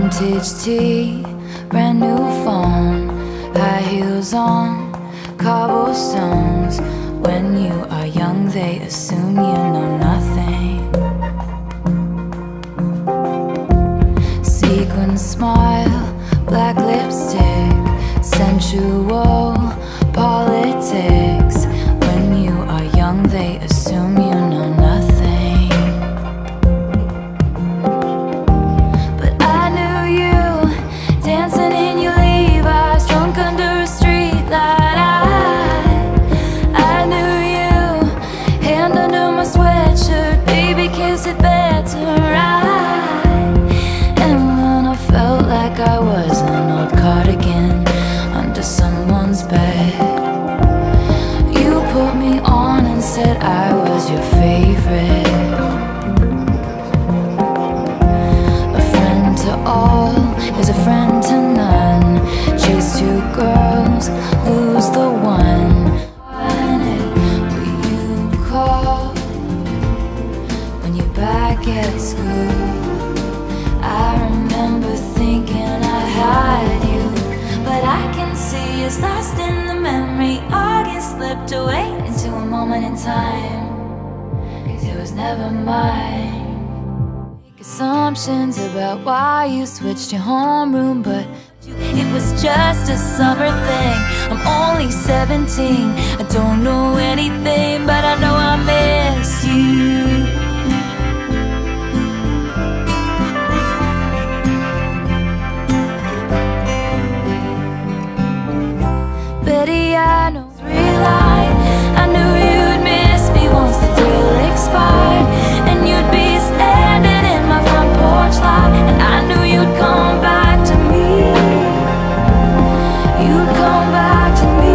Vintage tea, brand new phone, high heels on, cobblestones. When you are young, they assume you know nothing. Sequin smile, black lipstick, sensual politics. When you are young, they assume you know nothing. But I knew you, dancing in your Levi's, drunk under a streetlight. I knew you, hand under my sweatshirt, baby, kiss it better, right? And when I felt like I was an old cardigan under someone's bed, you put me on and said I was your favorite. A friend to all is a friend to none. Chase two girls, lose the one. Will you call when you're back at school? I remember thinking I had you, but I can see it's lost in the memory. August slipped away into a moment in time, 'cause it was never mine. Make assumptions about why you switched your homeroom, but it was just a summer thing. I'm only 17, I don't know anything, but I know I miss you. Betty, I know it's real life. I knew you'd miss me once the thrill expired, and you'd be standing in my front porch light, and I knew you'd come back to me. You'd come back to me,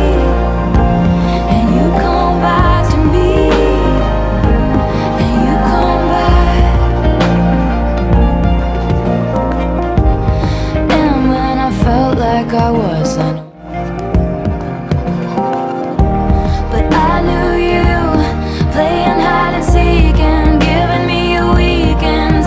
and you'd come back to me, and you'd come back. And when I felt like I wasn't, playing hide and seek and giving me your weekends.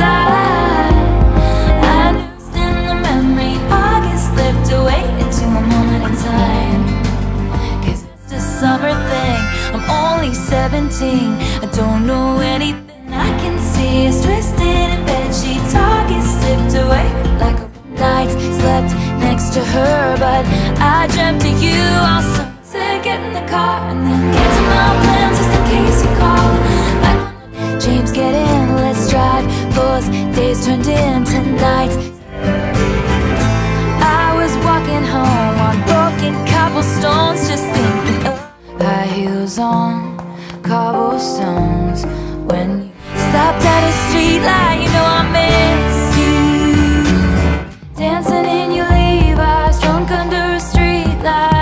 I lost in the memory. August slipped away into a moment in time, 'cause it's a summer thing. I'm only 17, I don't know anything. I can see us twisted in bedsheets. August slipped away like a night. Slept next to her, but I dreamt of you all summer. Said get in the car and then cancel my plans just in case you call. Like James, get in, let's drive. Those days turned into nights. I was walking home on broken cobblestones, just thinking of high heels on cobblestones. When you stopped at a street light, you know I miss you. Dancing in your Levi's, drunk under a street light.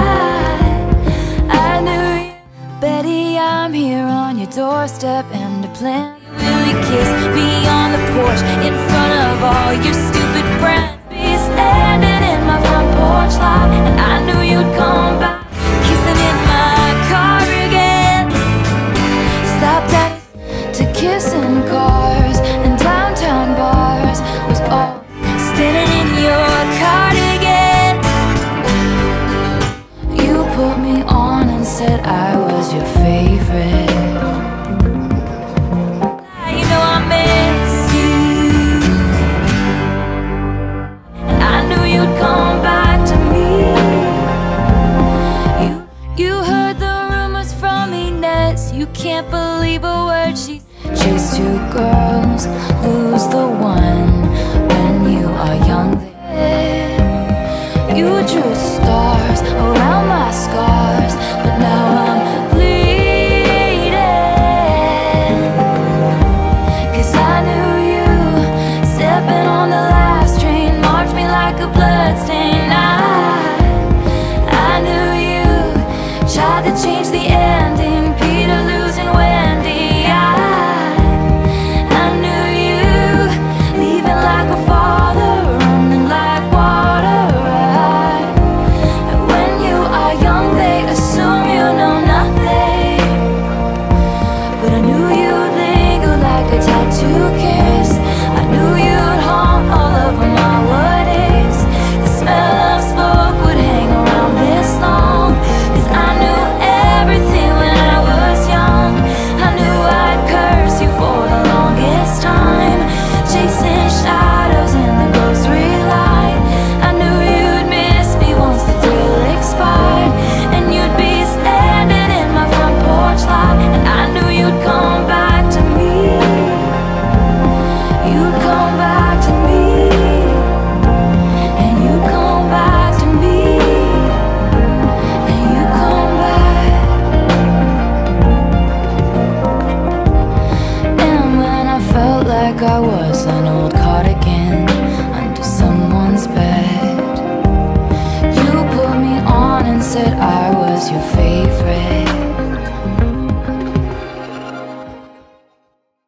Betty, I'm here on your doorstep, and I plan will you kiss me on the porch in front of all your stupid friends. Be standing in my front porch light, and I knew you'd come back, kissing in my car again. Stopped at to kiss in cars and downtown bars. Was all standing in your cardigan. You put me on and said I was your favorite. You know I miss you, and I knew you'd come back to me. You heard the rumors from Inez. You can't believe a word she chased two girls, lose the one. When you are young, you drew stars around my scar.